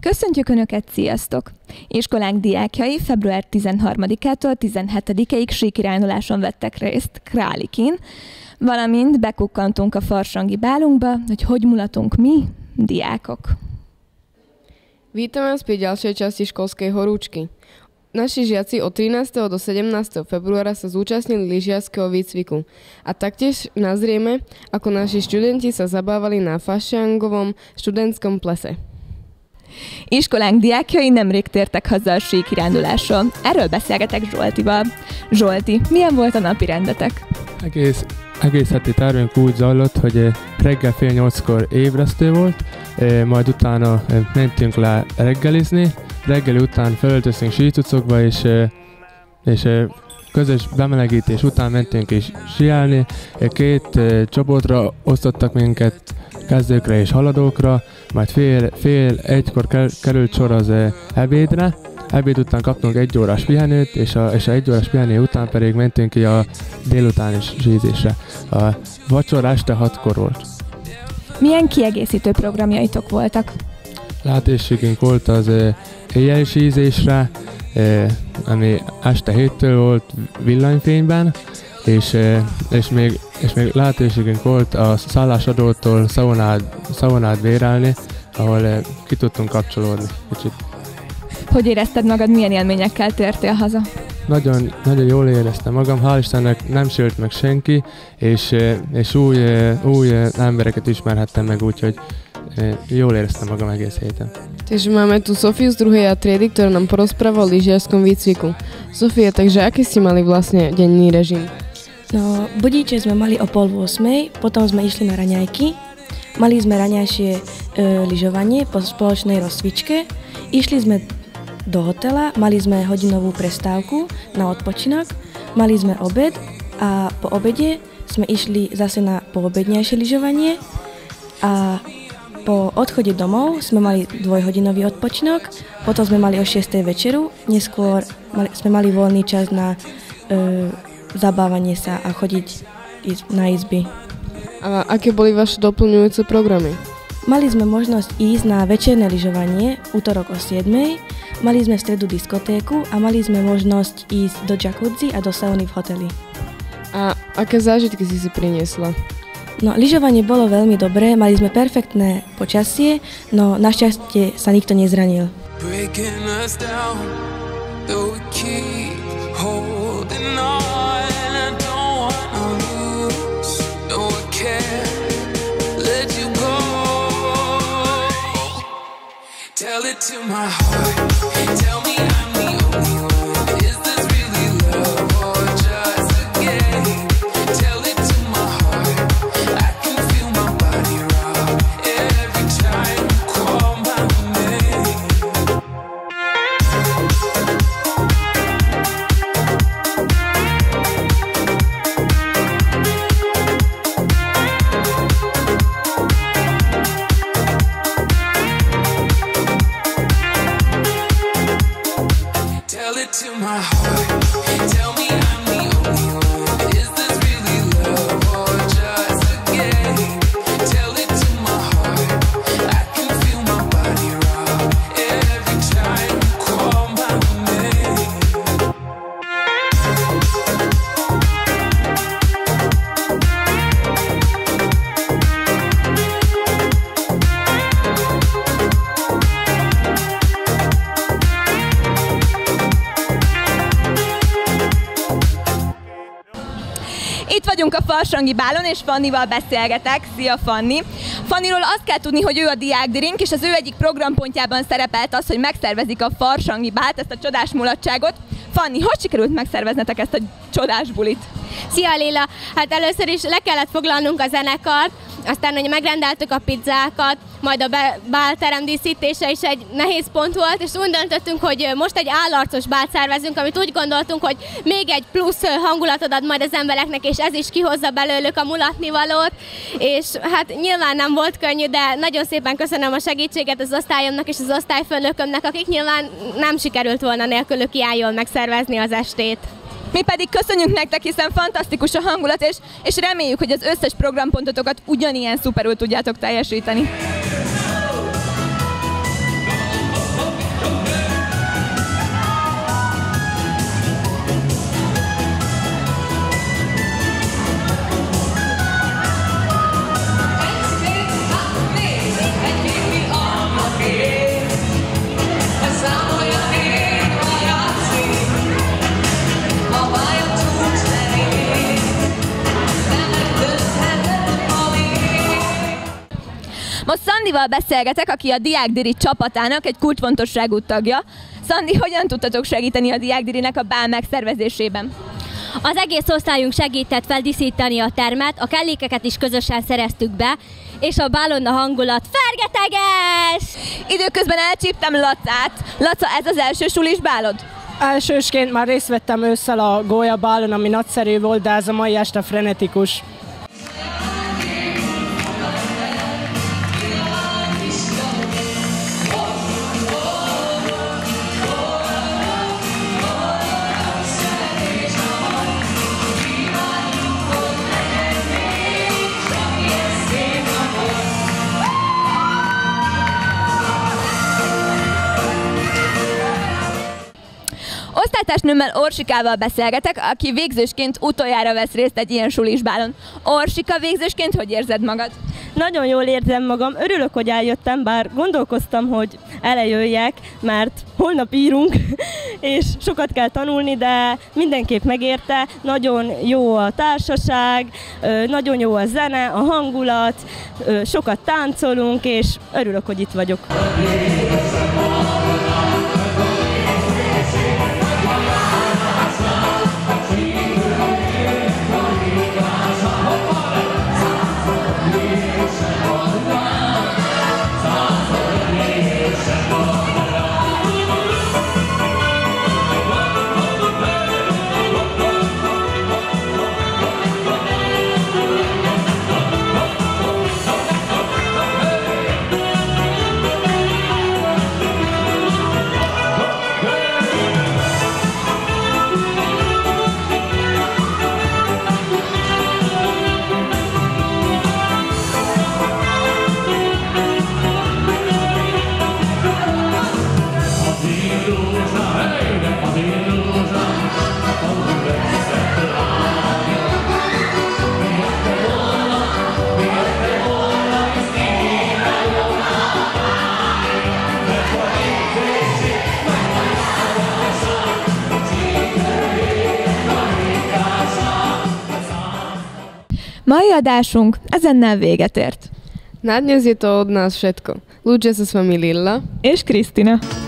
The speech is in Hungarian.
Köszöntjük Önöket, sziasztok! Iskolánk diákjai február 13-ától 17-ig síkiránduláson vettek részt Králikin, valamint bekukkantunk a farsangi bálunkba, hogy mulatunk mi, diákok. Vítame vás pri ďalšej časti školskej horúčky. Naši žiaci od 13. do 17. februára sa zúčastnili lyžiarskeho výcviku a taktiež nazrieme, ako naši študenti sa zabávali na fašiangovom študentskom plese. Iskolánk diákjai nemrég tértek haza a síkirándulásról. Erről beszélgetek Zsoltival. Zsolti, milyen volt a napi rendetek? Egész heti tervünk úgy zajlott, hogy reggel fél 8-kor ébresztő volt, majd utána mentünk le reggelizni, reggeli után felöltöztünk sícucokba, és közös bemelegítés után mentünk is síelni. Két csoportra osztottak minket, kezdőkre és haladókra, majd fél egykor került sor az ebédre. Ebéd után kaptunk 1 órás pihenőt, és a 1 órás pihenő után pedig mentünk ki a délutáni sízésre. A vacsora este 6-kor volt. Milyen kiegészítő programjaitok voltak? Lehetőségünk volt az éjjeli sízésre, ami este 7-től volt villanyfényben, és még lehetőségünk volt a szállásadótól szaunát bérelni, ahol ki tudtunk kapcsolódni kicsit. Hogy érezted magad, milyen élményekkel tértél haza? Nagyon jól éreztem magam, hál' Istennek nem sért meg senki, és új embereket ismerhettem meg, úgyhogy jól éreztem magam egész héten. Takže máme tu Sofiu z 2. triedy, ktorá nám porozpráva o lyžiarskom výcviku. Sofia, takže aký ste mali vlastne denný režim? No, budíče sme mali o 7:30, potom sme išli na raňajky. Mali sme raňajšie lyžovanie po spoločnej rozcvičke. Išli sme do hotela, mali sme hodinovú prestávku na odpočinok, mali sme obed a po obede sme išli zase na poobednejšie lyžovanie a po odchode domov sme mali 2-hodinový odpočinok, potom sme mali o 6. večeru, neskôr sme mali voľný čas na zabávanie sa a chodiť na izby. A aké boli vaše doplňujúce programy? Mali sme možnosť ísť na večerné lyžovanie, útorok o 7. Mali sme v stredu diskotéku a mali sme možnosť ísť do jacuzzi a do sauny v hoteli. A aké zážitky si priniesla? No, lyžovanie bolo veľmi dobré, mali sme perfektné počasie, no našťastie sa nikto nezranil. Tell it to my heart, tell me I'm the only one. Is this really love or just a game? Tell it to my heart, I can feel my body rock every time you call my name. To my heart, tell me I'm the only one. Is this really love or just a game? Tell it to my heart, I can feel my body rock every time you call my name. Itt vagyunk a farsangi bálon, és Fannival beszélgetek. Szia, Fanni! Fanniról azt kell tudni, hogy ő a diákdirink, és az ő egyik programpontjában szerepelt az, hogy megszervezik a farsangi bált, ezt a csodás mulatságot. Fanni, hogy sikerült megszerveznetek ezt a csodás bulit? Szia, Lila! Hát először is le kellett foglalnunk a zenekart, aztán hogy megrendeltük a pizzákat, majd a bálterem díszítése is egy nehéz pont volt, és úgy döntöttünk, hogy most egy állarcos bált szervezünk, amit úgy gondoltunk, hogy még egy plusz hangulatot ad majd az embereknek, és ez is kihozza belőlük a mulatnivalót, és hát nyilván nem volt könnyű, de nagyon szépen köszönöm a segítséget az osztályomnak és az osztályfőnökömnek, akik nyilván nem sikerült volna nélkülük ilyen jól megszervezni az estét. Mi pedig köszönjük nektek, hiszen fantasztikus a hangulat, és reméljük, hogy az összes programpontotokat ugyanilyen szuperül tudjátok teljesíteni. Szandival beszélgetek, aki a Diákdiri csapatának egy kulcsfontosságú tagja. Szandi, hogyan tudtatok segíteni a Diákdirinek a bál megszervezésében? Az egész osztályunk segített feldíszíteni a termet, a kellékeket is közösen szereztük be, és a bálon a hangulat fergeteges! Időközben elcsíptem Lacát. Laca, ez az első sulis bálod? Elsősként már részt vettem ősszel a gólyabálon, ami nagyszerű volt, de ez a mai este frenetikus. Osztálytársnőmmel, Orsikával beszélgetek, aki végzősként utoljára vesz részt egy ilyen sulisbálon. Orsika, végzősként hogy érzed magad? Nagyon jól érzem magam, örülök, hogy eljöttem, bár gondolkoztam, hogy elejöjjek, mert holnap írunk, és sokat kell tanulni, de mindenképp megérte. Nagyon jó a társaság, nagyon jó a zene, a hangulat, sokat táncolunk, és örülök, hogy itt vagyok. Mai adásunk ezennel véget ért. Na dnes je to od nás všetko. Lúčia sa s vami Lilla És Krisztina.